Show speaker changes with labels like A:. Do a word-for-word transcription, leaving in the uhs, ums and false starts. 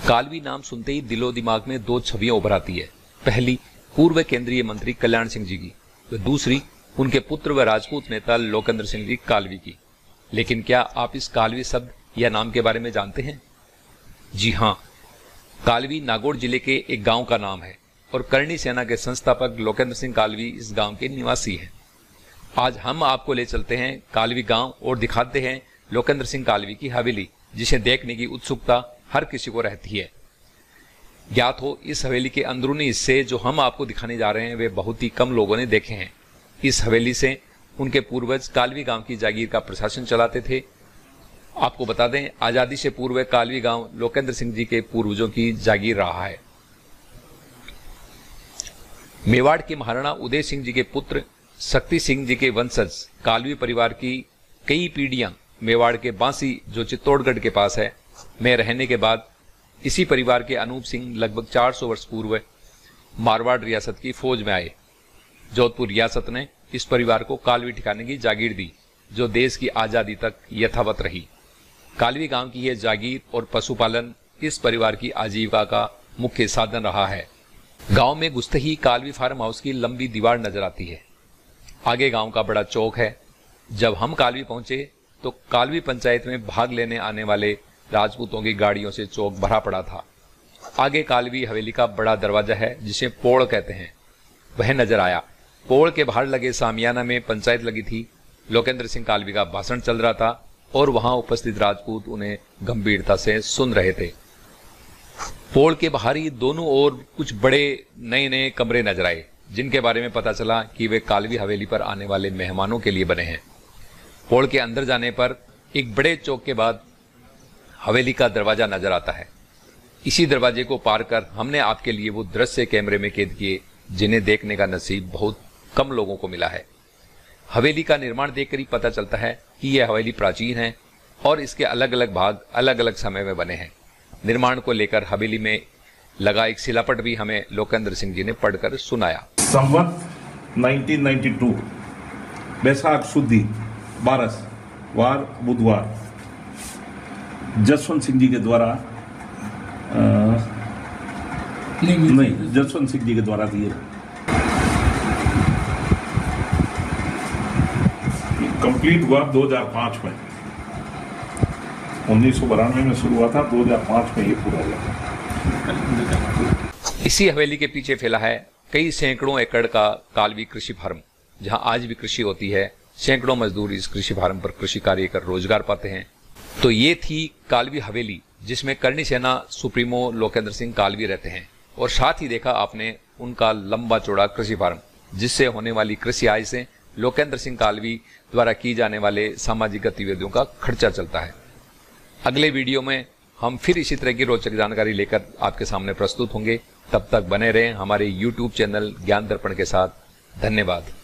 A: कालवी नाम सुनते ही दिलो दिमाग में दो छवियां उभर आती है। पहली पूर्व केंद्रीय मंत्री कल्याण सिंह जी की, तो दूसरी उनके पुत्र व राजपूत नेता लोकेंद्र सिंह जी कालवी की। लेकिन क्या आप इस कालवी शब्द या नाम के बारे में जानते हैं? जी हां, कालवी नागौर जिले के एक गांव का नाम है और करणी सेना के संस्थापक लोकेंद्र सिंह कालवी इस गांव के निवासी हैं। आज हम आपको ले चलते हैं कालवी गांव और दिखाते हैं लोकेंद्र सिंह कालवी की हवेली, जिसे देखने की उत्सुकता हर किसी को रहती है। ज्ञात हो, इस हवेली के अंदरूनी हिस्से जो हम आपको दिखाने जा रहे हैं वे बहुत ही कम लोगों ने देखे हैं। इस हवेली से उनके पूर्वज कालवी गांव की जागीर का प्रशासन चलाते थे। आपको बता दें, आजादी से पूर्व कालवी गांव लोकेंद्र सिंह जी के पूर्वजों की जागीर रहा है। मेवाड़ के महाराणा उदय सिंह जी के पुत्र शक्ति सिंह जी के वंशज कालवी परिवार की कई पीढ़ियां मेवाड़ के बांसी, जो चित्तौड़गढ़ के पास है, में रहने के बाद इसी परिवार के अनूप सिंह लगभग चार सौ वर्ष पूर्व मारवाड़ रियासत की फौज में आए। जोधपुर रियासत ने इस परिवार को कालवी ठिकाने की जागीर दी, जो देश की आजादी तक यथावत रही। कालवी गांव की यह जागीर और पशुपालन इस परिवार की आजीविका का मुख्य साधन रहा है। गांव में घुसते ही कालवी फार्म हाउस की लंबी दीवार नजर आती है। आगे गांव का बड़ा चौक है। जब हम कालवी पहुंचे तो कालवी पंचायत में भाग लेने आने वाले राजपूतों की गाड़ियों से चौक भरा पड़ा था। आगे कालवी हवेली का बड़ा दरवाजा है, जिसे पोड़ कहते हैं, वह नजर आया। पोड़ के बाहर लगे सामियाना में पंचायत लगी थी। लोकेंद्र सिंह कालवी का भाषण चल रहा था और वहां उपस्थित राजपूत उन्हें गंभीरता से सुन रहे थे। पोड़ के बाहर ही दोनों ओर कुछ बड़े नए नए कमरे नजर आए, जिनके बारे में पता चला कि वे कालवी हवेली पर आने वाले मेहमानों के लिए बने हैं। पोड़ के अंदर जाने पर एक बड़े चौक के बाद हवेली का दरवाजा नजर आता है। इसी दरवाजे को पार कर हमने आपके लिए वो दृश्य कैमरे में कैद किए, जिन्हें देखने का नसीब बहुत कम लोगों को मिला है। हवेली का निर्माण देखकर ही पता चलता है कि यह हवेली प्राचीन है और इसके अलग अलग भाग अलग अलग समय में बने हैं। निर्माण को लेकर हवेली में लगा एक शिलापट भी हमें लोकेंद्र सिंह जी ने पढ़कर सुनाया।
B: संवत उन्नीस सौ बानवे, बैसाख शुद्धि बारस वार बुधवार, जसवंत सिंह जी के द्वारा आ, नहीं, नहीं जसवंत सिंह जी के द्वारा दिए। कंप्लीट हुआ दो हज़ार पाँच में। उन्नीस सौ बानवे में शुरू हुआ था, दो हज़ार पाँच में ये पूरा हुआ।
A: इसी हवेली के पीछे फैला है कई सैकड़ों एकड़ का कालवी कृषि फार्म, जहां आज भी कृषि होती है। सैकड़ों मजदूर इस कृषि फार्म पर कृषि कार्य कर रोजगार पाते हैं। तो ये थी कालवी हवेली, जिसमें करणी सेना सुप्रीमो लोकेंद्र सिंह कालवी रहते हैं। और साथ ही देखा आपने उनका लंबा चौड़ा कृषि फार्म, जिससे होने वाली कृषि आय से लोकेंद्र सिंह कालवी द्वारा की जाने वाले सामाजिक गतिविधियों का खर्चा चलता है। अगले वीडियो में हम फिर इसी तरह की रोचक जानकारी लेकर आपके सामने प्रस्तुत होंगे। तब तक बने रहें हमारे यूट्यूब चैनल ज्ञान दर्पण के साथ। धन्यवाद।